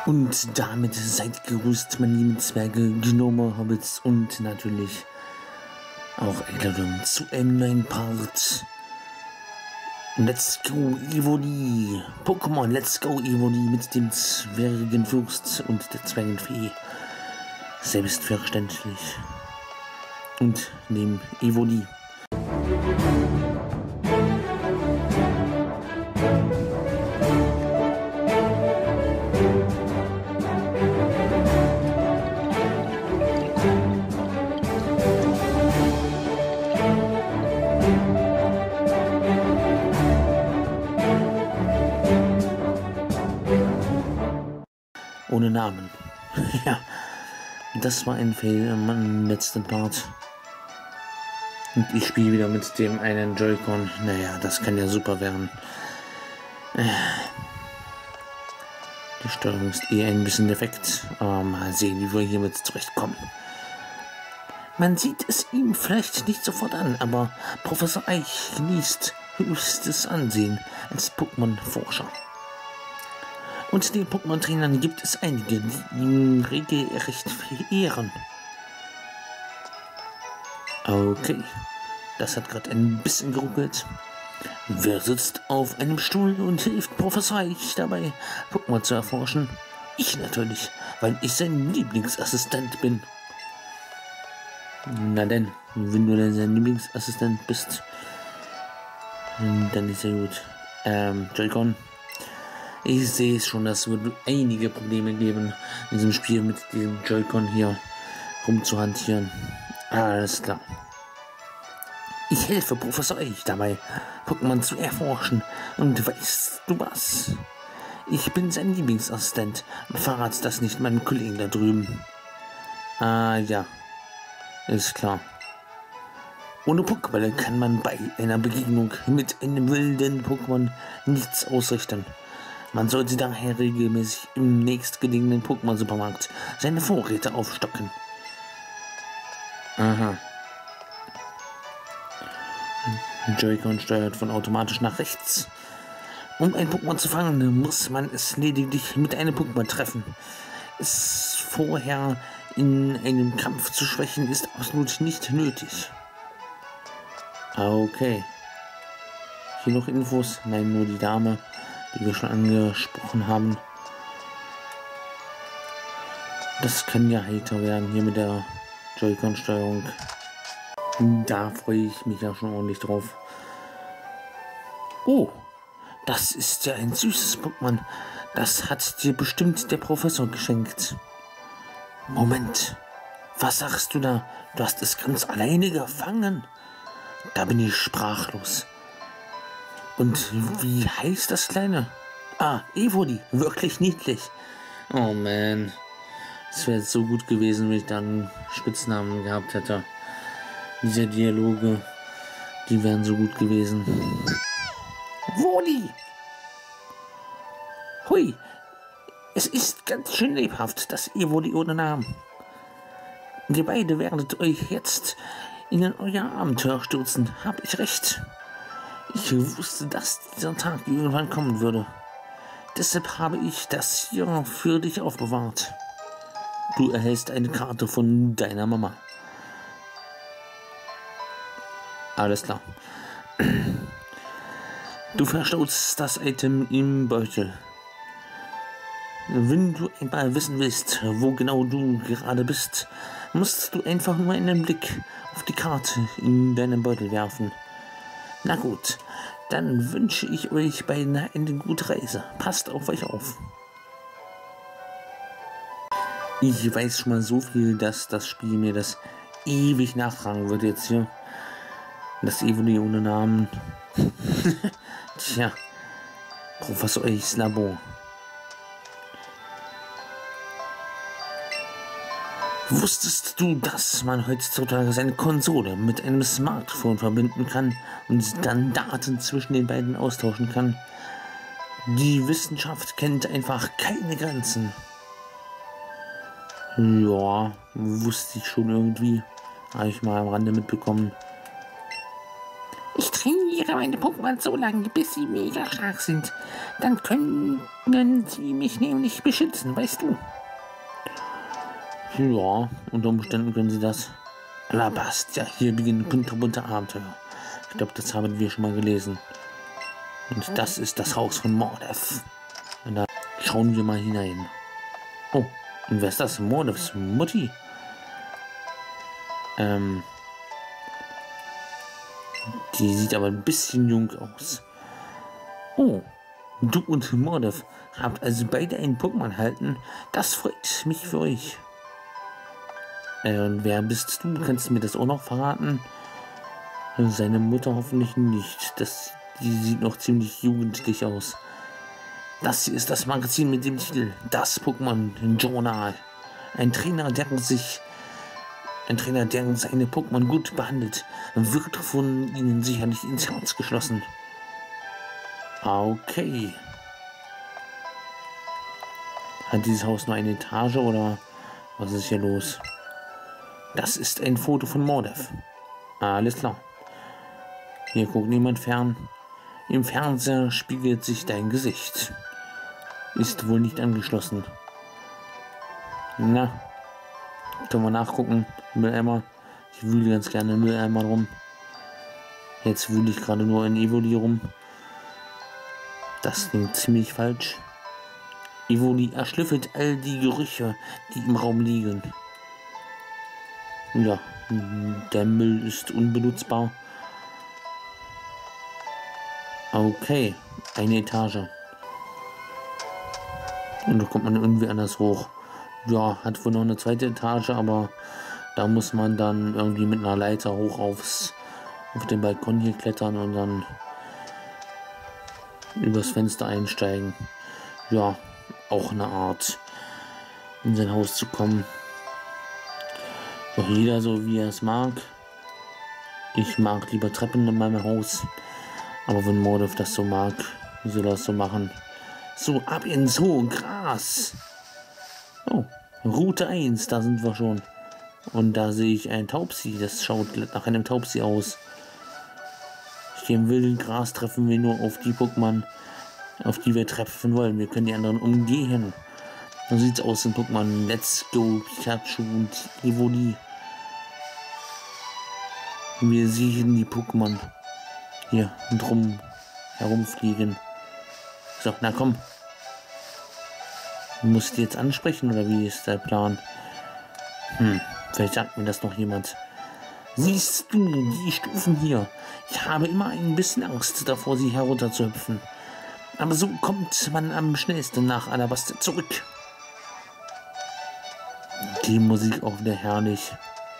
Und damit seid gegrüßt, meine lieben Zwerge, Gnome, Hobbits und natürlich auch Einladung zu einem neuen Part. Let's go Evoli! Pokémon Let's go Evoli mit dem Zwergenfürst und der Zwergenfee. Selbstverständlich. Und dem Evoli. Ohne Namen. Ja, das war ein Fail im letzten Part. Und ich spiele wieder mit dem einen Joy-Con. Naja, das kann ja super werden. Die Steuerung ist eh ein bisschen defekt. Aber mal sehen, wie wir hiermit zurechtkommen. Man sieht es ihm vielleicht nicht sofort an, aber Professor Eich genießt höchstes Ansehen als Pokémon-Forscher. Unter den Pokémon-Trainern gibt es einige, die ihn regelrecht verehren. Okay, das hat gerade ein bisschen geruckelt. Wer sitzt auf einem Stuhl und hilft Professor Eich dabei, Pokémon zu erforschen? Ich natürlich, weil ich sein Lieblingsassistent bin. Na denn, wenn du denn sein Lieblingsassistent bist, dann ist ja gut. Joy-Con. Ich sehe es schon, dass es wird einige Probleme geben, in diesem Spiel mit diesem Joy-Con hier rumzuhantieren. Alles klar. Ich helfe Professor Eich dabei, Pokémon zu erforschen. Und weißt du was? Ich bin sein Lieblingsassistent. Verrat das nicht meinem Kollegen da drüben. Ah ja, ist klar. Ohne Pokébälle kann man bei einer Begegnung mit einem wilden Pokémon nichts ausrichten. Man sollte daher regelmäßig im nächstgelegenen Pokémon-Supermarkt seine Vorräte aufstocken. Aha. Joy-Con steuert von automatisch nach rechts. Um ein Pokémon zu fangen, muss man es lediglich mit einem Pokémon treffen. Es vorher in einem Kampf zu schwächen, ist absolut nicht nötig. Okay. Hier noch Infos? Nein, nur die Dame, die wir schon angesprochen haben. Das kann ja heiter werden hier mit der Joy-Con-Steuerung. Da freue ich mich ja schon ordentlich drauf. Oh, das ist ja ein süßes Pokémon. Das hat dir bestimmt der Professor geschenkt. Moment, was sagst du da? Du hast es ganz alleine gefangen? Da bin ich sprachlos. Und wie heißt das Kleine? Ah, Evoli, wirklich niedlich. Oh man, es wäre so gut gewesen, wenn ich da einen Spitznamen gehabt hätte. Diese Dialoge, die wären so gut gewesen. Woli! Hui, es ist ganz schön lebhaft, das Evoli ohne Namen. Ihr beide werdet euch jetzt in euer Abenteuer stürzen, hab ich recht? Ich wusste, dass dieser Tag irgendwann kommen würde. Deshalb habe ich das hier für dich aufbewahrt. Du erhältst eine Karte von deiner Mama. Alles klar. Du verstaust das Item im Beutel. Wenn du einmal wissen willst, wo genau du gerade bist, musst du einfach nur einen Blick auf die Karte in deinem Beutel werfen. Na gut, dann wünsche ich euch beiden eine gute Reise. Passt auf euch auf. Ich weiß schon mal so viel, dass das Spiel mir das ewig nachtragen wird jetzt hier. Das Evoli ohne Namen. Tja, Professor Eichs Labor. Wusstest du, dass man heutzutage seine Konsole mit einem Smartphone verbinden kann und dann Daten zwischen den beiden austauschen kann? Die Wissenschaft kennt einfach keine Grenzen. Ja, wusste ich schon irgendwie. Habe ich mal am Rande mitbekommen. Ich trainiere trainiere meine Pokémon so lange, bis sie mega stark sind. Dann können sie mich nämlich beschützen, weißt du? Ja, unter Umständen können sie das. Alabastia, hier beginnen kunterbunte Abenteuer. Ich glaube, das haben wir schon mal gelesen. Und das ist das Haus von Mordef. Und da schauen wir mal hinein. Oh, und wer ist das? Mordefs Mutti? Die sieht aber ein bisschen jung aus. Oh, du und Mordef habt also beide einen Pokémon halten. Das freut mich für euch. Und wer bist du? Kannst du mir das auch noch verraten? Seine Mutter hoffentlich nicht. Die sieht noch ziemlich jugendlich aus. Das hier ist das Magazin mit dem Titel Das Pokémon Journal. Ein Trainer, der seine Pokémon gut behandelt, wird von ihnen sicherlich ins Herz geschlossen. Okay. Hat dieses Haus nur eine Etage oder was ist hier los? Das ist ein Foto von Mordef. Alles klar. Hier guckt niemand fern. Im Fernseher spiegelt sich dein Gesicht. Ist wohl nicht angeschlossen. Na, können wir nachgucken. Mülleimer. Ich wühle ganz gerne im Mülleimer rum. Jetzt wühle ich gerade nur in Evoli rum. Das klingt ziemlich falsch. Evoli erschlüffelt all die Gerüche, die im Raum liegen. Ja, der Müll ist unbenutzbar. Okay, eine Etage. Und da kommt man irgendwie anders hoch. Ja, hat wohl noch eine zweite Etage, aber da muss man dann irgendwie mit einer Leiter hoch auf den Balkon hier klettern und dann übers Fenster einsteigen. Ja, auch eine Art, in sein Haus zu kommen. Doch jeder so, wie er es mag. Ich mag lieber Treppen in meinem Haus. Aber wenn Mordef das so mag, soll er das so machen. So, ab ins Zoo, Gras. Oh, Route 1, da sind wir schon. Und da sehe ich ein Taubsi. Das schaut nach einem Taubsi aus. Hier im wilden Gras treffen wir nur auf die Pokémon, auf die wir treffen wollen. Wir können die anderen umgehen. So sieht es aus in Pokémon Let's Go, Pikachu und Evoli. Wir sehen die Pokémon hier drum herumfliegen. So, na komm. Musst du jetzt ansprechen oder wie ist der Plan? Vielleicht sagt mir das noch jemand. Siehst du die Stufen hier? Ich habe immer ein bisschen Angst davor, sie herunterzuhüpfen. Aber so kommt man am schnellsten nach Alabasta zurück. Die Musik auch wieder herrlich.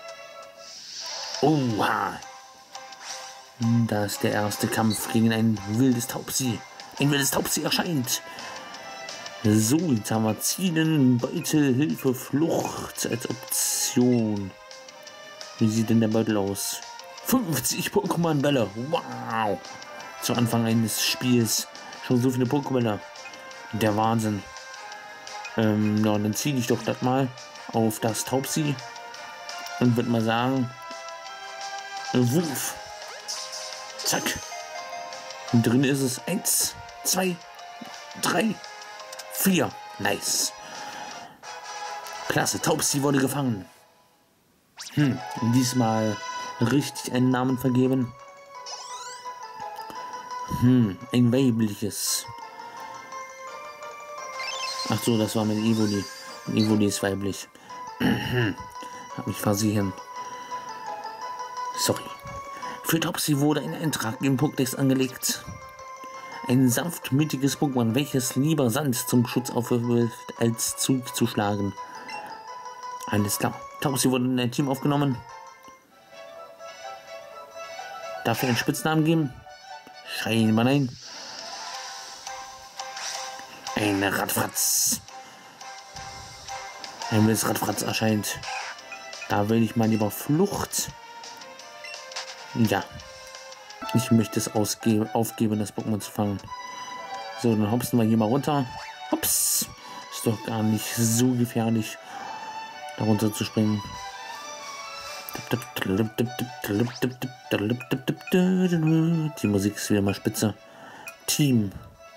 Oha! Da ist der erste Kampf gegen ein wildes Taubsi. Ein wildes Taubsi erscheint. So, jetzt haben wir Zielen, Beutel, Hilfe, Flucht als Option. Wie sieht denn der Beutel aus? 50 Pokémon-Bälle. Wow! Zu Anfang eines Spiels. Schon so viele Pokémon. Der Wahnsinn. Ja, dann ziehe ich doch das mal auf das Taubsi. Und würde mal sagen, Wurf. Zack. Und drin ist es 1, 2, 3, 4. Nice. Klasse, Taubsi wurde gefangen. Diesmal richtig einen Namen vergeben. Ein weibliches. Ach so, das war mit Evoli. Evoli ist weiblich. Hab mich versehen. Sorry. Für Taubsi wurde ein Eintrag im Pokédex angelegt. Ein sanftmütiges Pokémon, welches lieber Sand zum Schutz aufwirft, als zuzuschlagen. Alles klar. Taubsi wurde in ein Team aufgenommen. Darf ich einen Spitznamen geben? Scheinbar nein. Ein Radfratz. Ein wildes Radfratz erscheint. Da will ich mal lieber Flucht. Ja. Ich möchte es aufgeben, das Pokémon zu fangen. So, dann hopsen wir hier mal runter. Hops. Ist doch gar nicht so gefährlich, da runter zu springen. Die Musik ist wieder mal spitze. Team.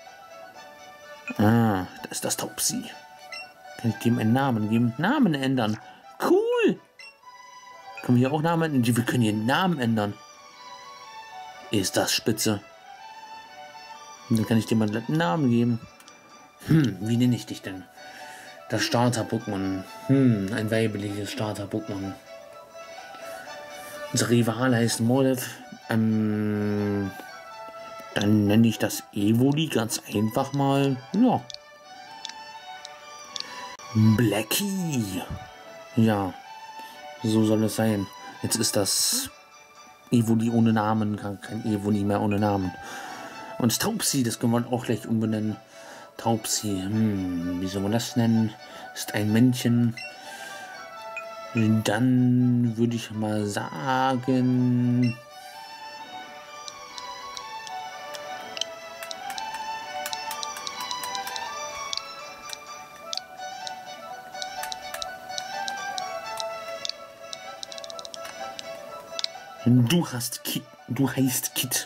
Ah, da ist das Taubsi. Kann ich dem einen Namen geben? Namen ändern. Cool. Können wir hier auch Namen ändern? Wir können hier Namen ändern. Ist das spitze. Und dann kann ich dir mal einen Namen geben. Wie nenne ich dich denn? Das Starter-Pokémon. Ein weibliches Starter-Pokémon. Unser Rival heißt Molev. Dann nenne ich das Evoli ganz einfach mal. Ja. Blackie. Ja. So soll es sein. Jetzt ist das Evoli ohne Namen. Kein Evoli mehr ohne Namen. Und Taubsi, das können wir auch gleich umbenennen. Taubsi. Wie soll man das nennen? Ist ein Männchen. Dann würde ich mal sagen... Du heißt Kit.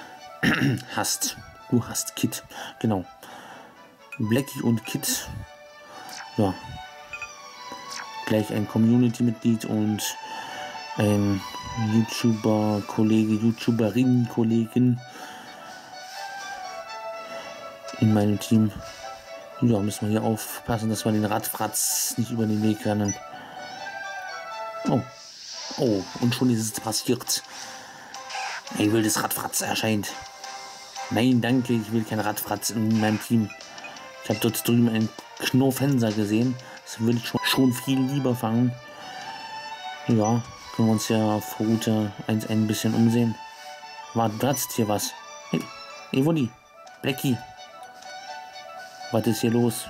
Du hast Kit. Genau. Blackie und Kit. Ja. Gleich ein Community-Mitglied und ein YouTuber-Kollege, YouTuberin-Kollegin in meinem Team. Ja, müssen wir hier aufpassen, dass wir den Radfratz nicht über den Weg rennen. Oh, und schon ist es passiert. Ein wildes Radfratz erscheint. Nein, danke, ich will kein Radfratz in meinem Team. Ich habe dort drüben einen Knurfenser gesehen. Das würde ich schon viel lieber fangen. Ja, können wir uns ja auf Route 1 ein bisschen umsehen. Warte, du hast hier was. Hey, Evoli, Blackie. Was ist hier los?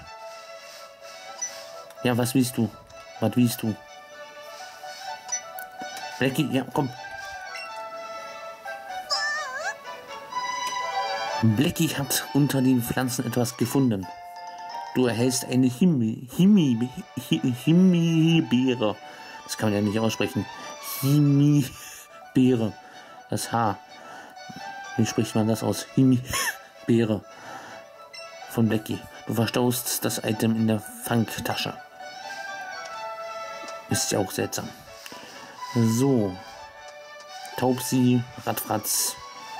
Ja, was willst du? Was willst du? Blackie, ja, komm. Blackie hat unter den Pflanzen etwas gefunden. Du erhältst eine Himibeere. Das kann man ja nicht aussprechen. Himibeere. Das H. Wie spricht man das aus? Himibeere. Von Blackie. Du verstaust das Item in der Fangtasche. Ist ja auch seltsam. So. Taubsi, Radfratz.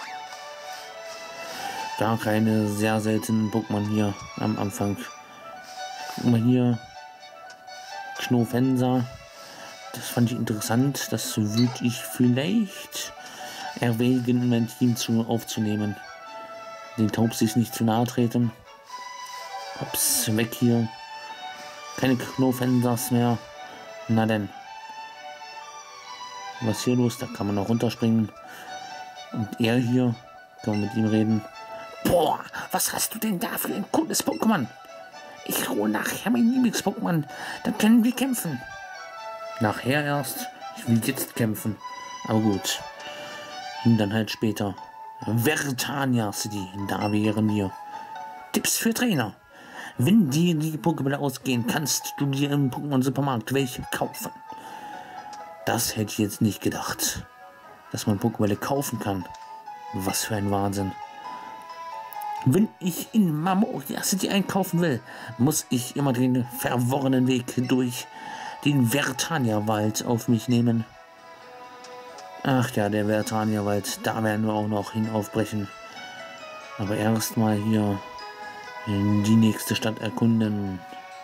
Gar keine sehr seltenen Pokémon hier am Anfang. Guck mal hier. Knofenser. Das fand ich interessant. Das würde ich vielleicht erwägen, in mein Team aufzunehmen. Den Taubsis nicht zu nahe treten. Hops, weg hier. Keine Knofensers mehr. Na denn. Was ist hier los? Da kann man noch runterspringen. Und er hier. Kann man mit ihm reden. Boah, was hast du denn da für ein cooles Pokémon? Ich hole nachher mein Lieblings-Pokémon. Dann können wir kämpfen. Nachher erst. Ich will jetzt kämpfen. Aber gut. Und dann halt später. Vertania City. Da wären wir. Tipps für Trainer. Wenn dir die Pokébälle ausgehen, kannst du dir im Pokémon-Supermarkt welche kaufen. Das hätte ich jetzt nicht gedacht. Dass man Pokébälle kaufen kann. Was für ein Wahnsinn. Wenn ich in Mamoria City einkaufen will, muss ich immer den verworrenen Weg durch den Vertania-Wald auf mich nehmen. Ach ja, der Vertania-Wald, da werden wir auch noch hinaufbrechen. Aber erstmal hier die nächste Stadt erkunden.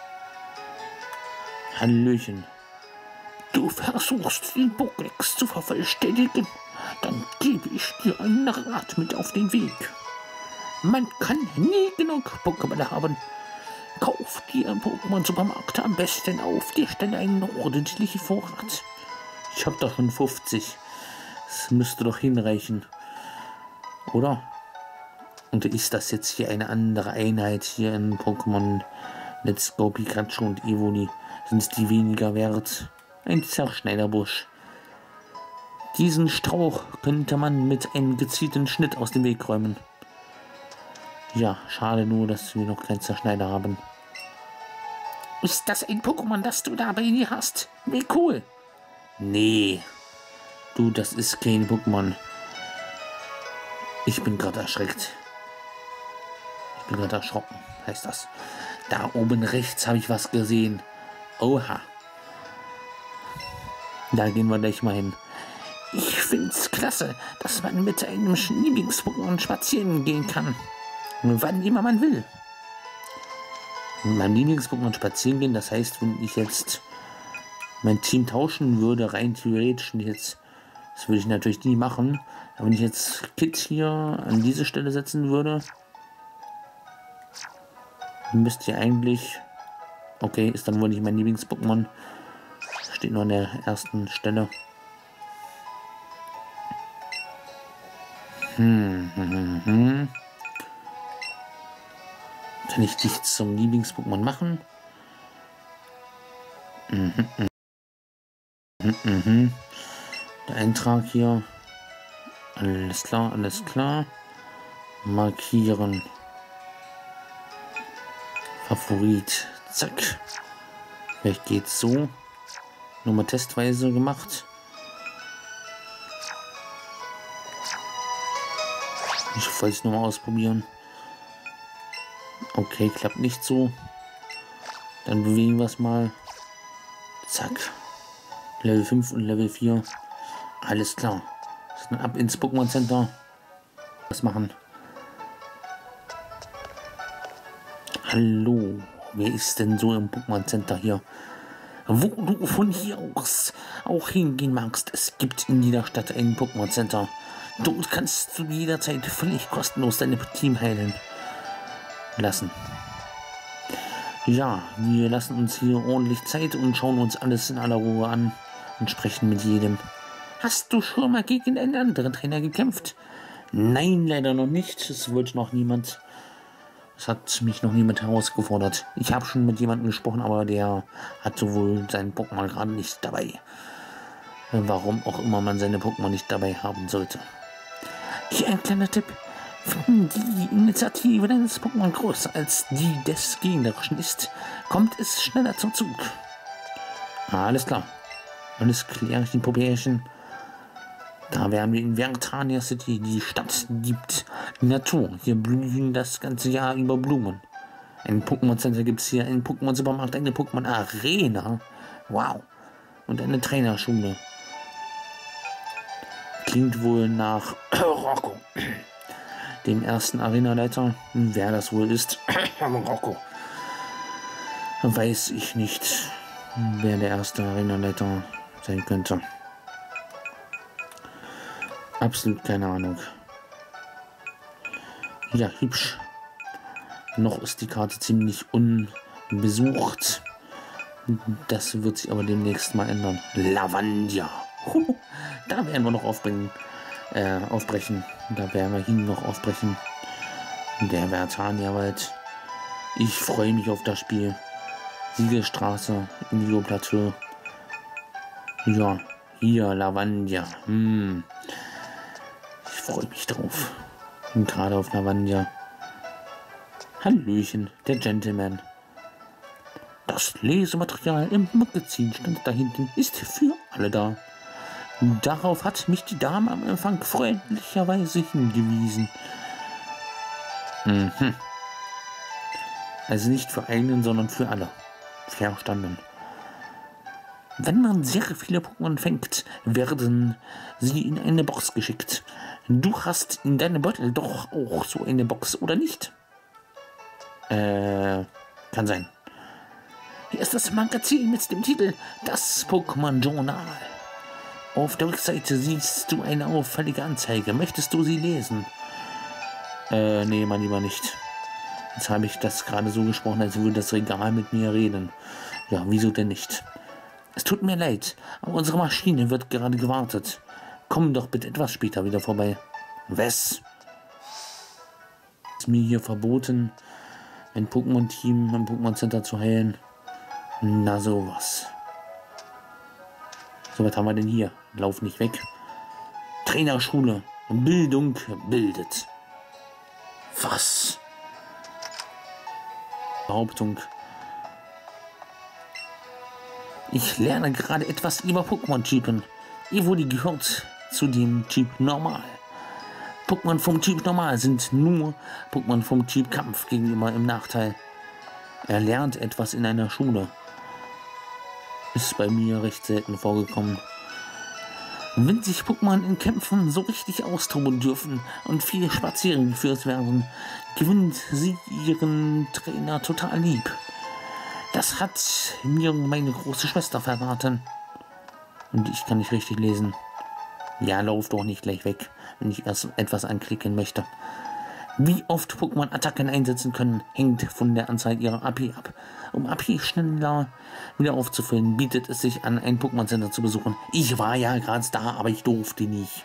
Hallöchen. Du versuchst, den Pokédex zu vervollständigen? Dann gebe ich dir einen Rat mit auf den Weg. Man kann nie genug Pokémon haben. Kauf dir im Pokémon-Supermarkt am besten auf der Stelle einen ordentlichen Vorrat. Ich habe doch schon 50. Das müsste doch hinreichen. Oder? Und ist das jetzt hier eine andere Einheit hier in Pokémon Let's Go Pikachu und Evoli? Sind die weniger wert? Ein Zerschneiderbusch. Diesen Strauch könnte man mit einem gezielten Schnitt aus dem Weg räumen. Ja, schade nur, dass wir noch keinen Zerschneider haben. Ist das ein Pokémon, das du da bei dir hast? Wie cool. Nee, Du, das ist kein Pokémon. Ich bin gerade erschreckt. Ich bin gerade erschrocken, heißt das. Da oben rechts habe ich was gesehen. Oha. Da gehen wir gleich mal hin. Ich finde es klasse, dass man mit einem Lieblings-Pokémon spazieren gehen kann. Wann immer man will. Mit meinem Lieblings-Pokémon spazieren gehen, das heißt, wenn ich jetzt mein Team tauschen würde, rein theoretisch, jetzt, das würde ich natürlich nie machen, aber wenn ich jetzt Kit hier an diese Stelle setzen würde, müsste ihr eigentlich, okay, ist dann wohl nicht mein Lieblings-Pokémon, steht nur an der ersten Stelle. Kann ich dich zum Lieblings-Pokémon machen? Der Eintrag hier. Alles klar, alles klar. Markieren. Favorit. Zack. Vielleicht geht's so. Nur mal testweise gemacht. Ich wollte es nochmal ausprobieren. Okay, klappt nicht so. Dann bewegen wir es mal. Zack. Level 5 und Level 4. Alles klar. Dann ab ins Pokémon Center. Was machen? Hallo. Wer ist denn so im Pokémon Center hier? Wo du von hier aus auch hingehen magst, es gibt in jeder Stadt ein Pokémon Center. Dort kannst du jederzeit völlig kostenlos deine Team heilen lassen. Ja, wir lassen uns hier ordentlich Zeit und schauen uns alles in aller Ruhe an und sprechen mit jedem. Hast du schon mal gegen einen anderen Trainer gekämpft? Nein, leider noch nicht. Es wollte noch niemand. Es hat mich noch niemand herausgefordert. Ich habe schon mit jemandem gesprochen, aber der hat wohl seinen Pokémon gerade nicht dabei. Warum auch immer man seine Pokémon nicht dabei haben sollte. Hier ein kleiner Tipp. Wenn die Initiative deines Pokémon größer als die des Gegnerischen ist, kommt es schneller zum Zug. Alles klar. Alles klärchen, Popärchen. Da wären wir in Vertania City. Die Stadt gibt die Natur. Hier blühen das ganze Jahr über Blumen. Ein Pokémon Center gibt es hier, einen Pokémon Supermarkt, eine Pokémon Arena. Wow. Und eine Trainerschule. Klingt wohl nach Rocco, dem ersten Arenaleiter. Wer das wohl ist, Rocco, weiß ich nicht, wer der erste Arenaleiter sein könnte. Absolut keine Ahnung. Ja, hübsch. Noch ist die Karte ziemlich unbesucht. Das wird sich aber demnächst mal ändern. Lavandia. Da werden wir noch aufbrechen. Da werden wir ihn noch aufbrechen. Der Vertania-Wald. Ich freue mich auf das Spiel. Siegelstraße, Indigo Plateau. Ja, hier Lavandia. Ich freue mich drauf. Und gerade auf Lavandia. Hallöchen, der Gentleman. Das Lesematerial im Magazin stand da hinten, ist für alle da. Darauf hat mich die Dame am Empfang freundlicherweise hingewiesen. Also nicht für einen, sondern für alle. Verstanden. Wenn man sehr viele Pokémon fängt, werden sie in eine Box geschickt. Du hast in deinem Beutel doch auch so eine Box, oder nicht? Kann sein. Hier ist das Magazin mit dem Titel Das Pokémon Journal. Auf der Rückseite siehst du eine auffällige Anzeige. Möchtest du sie lesen? Nee, mein lieber nicht. Jetzt habe ich das gerade so gesprochen, als würde das Regal mit mir reden. Ja, wieso denn nicht? Es tut mir leid, aber unsere Maschine wird gerade gewartet. Komm doch bitte etwas später wieder vorbei. Was? Ist mir hier verboten, ein Pokémon-Team im Pokémon Center zu heilen? Na sowas. So, was haben wir denn hier? Lauf nicht weg. Trainerschule. Bildung bildet. Was? Behauptung. Ich lerne gerade etwas über Pokémon-Typen. Evoli gehört zu dem Typ Normal. Pokémon vom Typ Normal sind nur Pokémon vom Typ Kampf gegenüber im Nachteil. Er lernt etwas in einer Schule. Ist bei mir recht selten vorgekommen. Wenn sich Pokémon in Kämpfen so richtig austoben dürfen und viel spazieren geführt werden, gewinnt sie ihren Trainer total lieb. Das hat mir meine große Schwester verraten. Und ich kann nicht richtig lesen. Ja, lauf doch nicht gleich weg, wenn ich erst etwas anklicken möchte. Wie oft Pokémon Attacken einsetzen können, hängt von der Anzahl ihrer AP ab. Um AP schneller wieder aufzufüllen, bietet es sich an, ein Pokémon Center zu besuchen. Ich war ja gerade da, aber ich durfte nicht.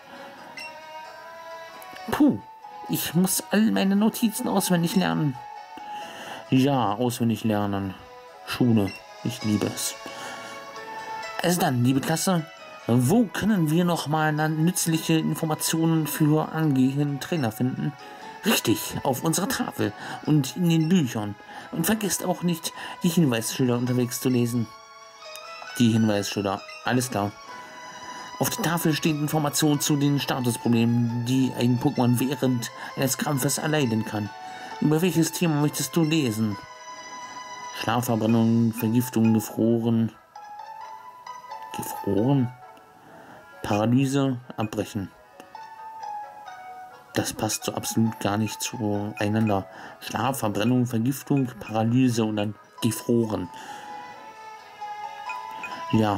Puh, ich muss all meine Notizen auswendig lernen. Ja, auswendig lernen. Schule, ich liebe es. Also dann, liebe Klasse, wo können wir nochmal nützliche Informationen für angehende Trainer finden? Richtig, auf unserer Tafel und in den Büchern. Und vergesst auch nicht, die Hinweisschilder unterwegs zu lesen. Die Hinweisschilder, alles klar. Auf der Tafel stehen Informationen zu den Statusproblemen, die ein Pokémon während eines Kampfes erleiden kann. Über welches Thema möchtest du lesen? Schlafverbrennung, Vergiftung, Gefroren. Gefroren? Paralyse, Abbrechen. Das passt so absolut gar nicht zueinander. Schlaf, Verbrennung, Vergiftung, Paralyse und dann gefroren. Ja.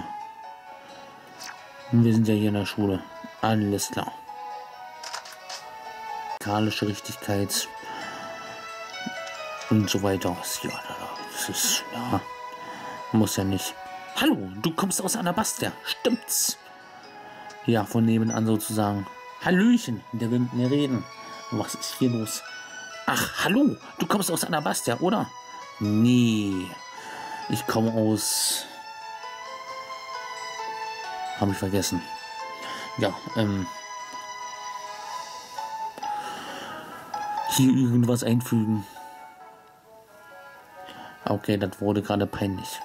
Wir sind ja hier in der Schule. Alles klar. Musikalische Richtigkeit. Und so weiter. Ja, das ist, ja, muss ja nicht. Hallo, du kommst aus Alabastia. Stimmt's? Ja, von nebenan sozusagen. Hallöchen, der will mit mir reden. Was ist hier los? Ach, hallo, du kommst aus Alabastia, oder? Nee, ich komme aus... Habe ich vergessen. Ja, hier irgendwas einfügen. Okay, das wurde gerade peinlich.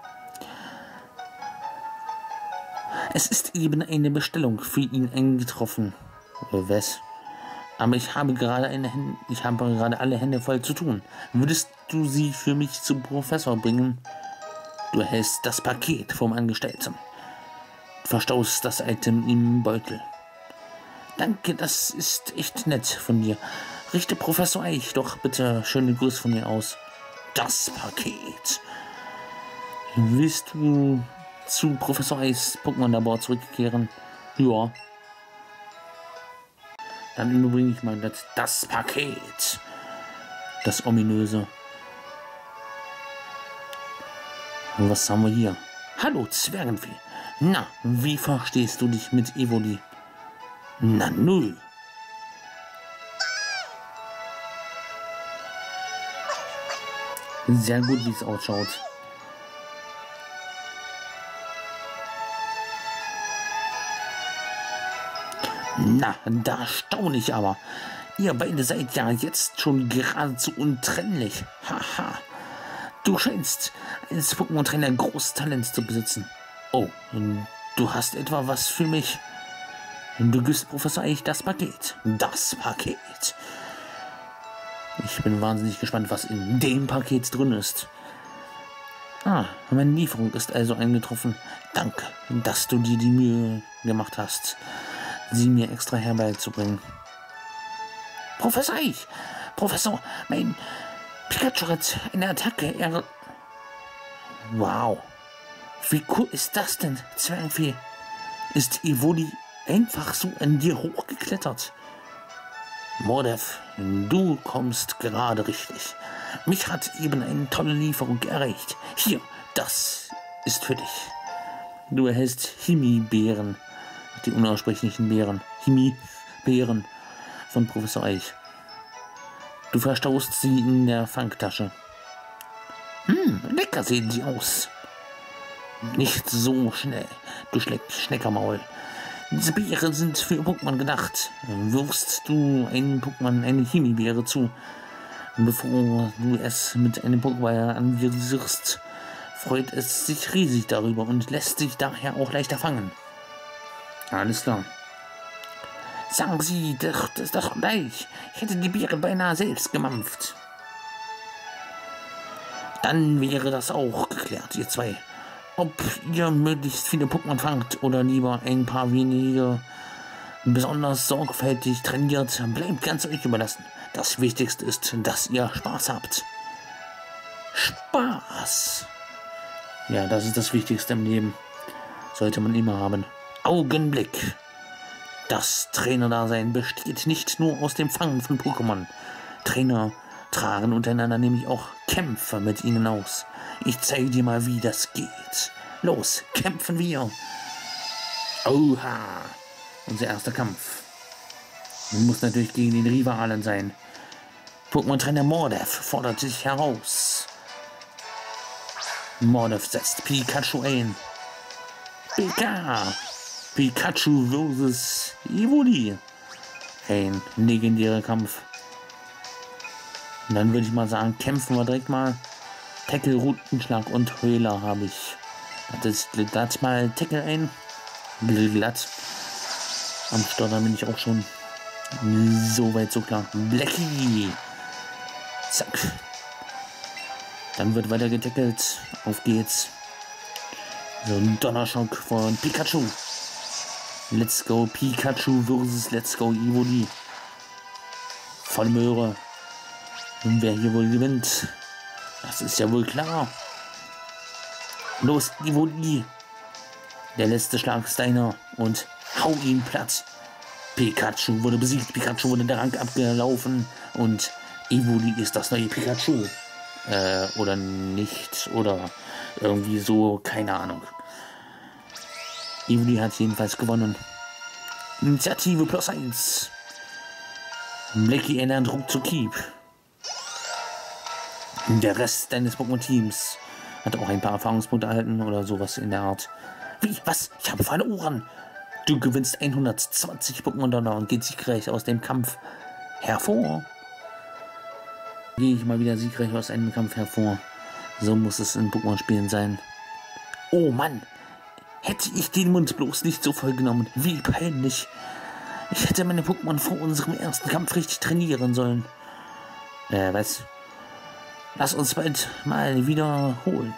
Es ist eben eine Bestellung für ihn eingetroffen. Was? Aber ich habe gerade alle Hände voll zu tun. Würdest du sie für mich zum Professor bringen? Du erhältst das Paket vom Angestellten. Verstaust das Item im Beutel. Danke, das ist echt nett von dir. Richte Professor Eich doch bitte schöne Grüße von mir aus. Das Paket. Willst du zu Professor Eichs Pokémon-Labor zurückkehren? Ja. Dann überbringe ich mal das Paket. Das ominöse. Und was haben wir hier? Hallo, Zwergenvieh. Na, wie verstehst du dich mit Evoli? Na, null. Sehr gut, wie es ausschaut. Na, da staune ich aber. Ihr beide seid ja jetzt schon geradezu untrennlich. Haha. Du scheinst als Pokémon-Trainer großes Talent zu besitzen. Oh, du hast etwa was für mich? Du gibst Professor Eich das Paket. Das Paket. Ich bin wahnsinnig gespannt, was in dem Paket drin ist. Ah, meine Lieferung ist also eingetroffen. Danke, dass du dir die Mühe gemacht hast, sie mir extra herbeizubringen. Professor Eich! Professor, mein Pikachu hat eine Attacke. Wow. Wie cool ist das denn, Zwergenvieh? Ist Evoli einfach so an dir hochgeklettert? Mordev, du kommst gerade richtig. Mich hat eben eine tolle Lieferung erreicht. Hier, das ist für dich. Du erhältst Himi-Beeren. Die unaussprechlichen Beeren. Himi-Beeren von Professor Eich. Du verstaust sie in der Fangtasche. Lecker sehen sie aus. Nicht so schnell, du Schneckermaul. Diese Beeren sind für Pokémon gedacht. Wirfst du einem Pokémon eine Himi-Beere zu, bevor du es mit einem Pokéball anvisierst, freut es sich riesig darüber und lässt sich daher auch leichter fangen. Alles klar. Sagen Sie doch, das ist doch gleich. Ich hätte die Beere beinahe selbst gemampft. Dann wäre das auch geklärt, ihr zwei. Ob ihr möglichst viele Pokémon fangt oder lieber ein paar wenige besonders sorgfältig trainiert, bleibt ganz euch überlassen. Das Wichtigste ist, dass ihr Spaß habt. Spaß! Ja, das ist das Wichtigste im Leben. Sollte man immer haben. Augenblick! Das Trainerdasein besteht nicht nur aus dem Fangen von Pokémon. Trainer tragen untereinander nämlich auch Kämpfe mit ihnen aus. Ich zeige dir mal, wie das geht. Los, kämpfen wir! Oha! Unser erster Kampf. Muss natürlich gegen den Rivalen sein. Pokémon-Trainer Mordev fordert sich heraus. Mordev setzt Pikachu ein. Pikachu vs. Evoli. Ein legendärer Kampf. Und dann würde ich mal sagen, kämpfen wir direkt mal. Tackle, Rutenschlag und Heuler habe ich. Das glatt mal Tackle ein. Glatt. Am Stottern bin ich auch schon so weit, so klar. Blackie. Zack. Dann wird weiter getackelt. Auf geht's. So ein Donnerschock von Pikachu. Let's go Pikachu versus Let's go Evoli. Volle Möhre. Und wer hier wohl gewinnt? Das ist ja wohl klar. Los, Evoli. Der letzte Schlag ist deiner. Und hau ihn platt. Pikachu wurde besiegt. Pikachu wurde der Rang abgelaufen. Und Evoli ist das neue Pikachu. Oder nicht. Oder irgendwie so. Keine Ahnung. Evoli hat jedenfalls gewonnen. Initiative +1. Blackie erlernt Ruckzuck-Keep. Der Rest deines Pokémon-Teams hat auch ein paar Erfahrungspunkte erhalten oder sowas in der Art. Wie? Was? Ich habe feine Ohren. Du gewinnst 120 Pokémon-Dollar und geht siegreich aus dem Kampf hervor. Gehe ich mal wieder siegreich aus einem Kampf hervor. So muss es in Pokémon-Spielen sein. Oh Mann! Hätte ich den Mund bloß nicht so voll genommen. Wie peinlich. Ich hätte meine Pokémon vor unserem ersten Kampf richtig trainieren sollen. Was? Lass uns bald mal wiederholen.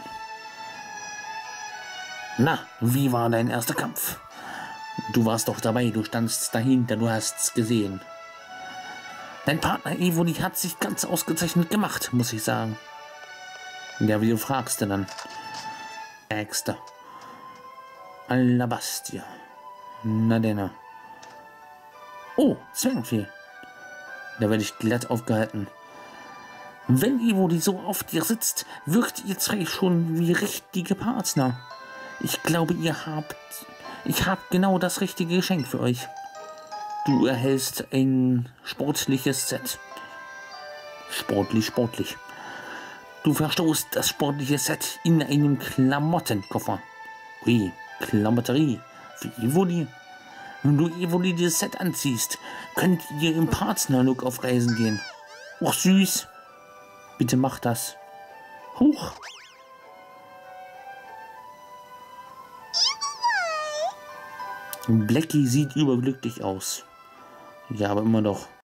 Na, wie war dein erster Kampf? Du warst doch dabei, du standst dahinter, du hast's gesehen. Dein Partner Evoli hat sich ganz ausgezeichnet gemacht, muss ich sagen. Ja, wie du fragst dann. Äxter. Alabastia. Na denn. Oh, Zwangvieh. Da werde ich glatt aufgehalten. Wenn Evoli so auf dir sitzt, wirkt ihr zwei schon wie richtige Partner. Ich glaube, ich habe genau das richtige Geschenk für euch. Du erhältst ein sportliches Set. Sportlich. Du verstoßt das sportliche Set in einem Klamottenkoffer. Ui, Klamotterie für Evoli. Wenn du Evoli dieses Set anziehst, könnt ihr im Partnerlook auf Reisen gehen. Och, süß. Bitte mach das. Huch. Blackie sieht überglücklich aus. Ja, aber immer noch.